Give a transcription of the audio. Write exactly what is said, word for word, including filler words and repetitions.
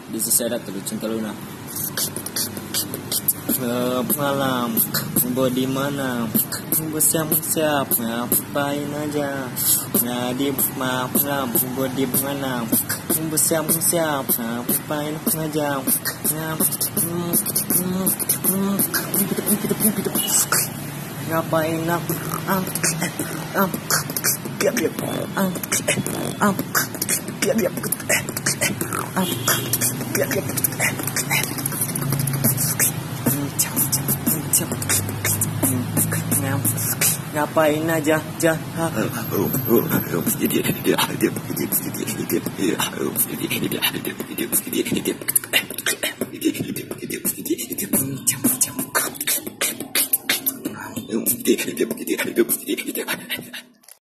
This is Sedat dari Cinta Luna. Malam, Bumbu di mana? Bumbu siap-siap, ngapain aja? Nah di malam, Bumbu di mana? Bumbu siap-siap, ngapain aja? Ngapain aku? Am, am, biap biap, am, am, biap biap, am, biap biap. Ngapain aja, jah?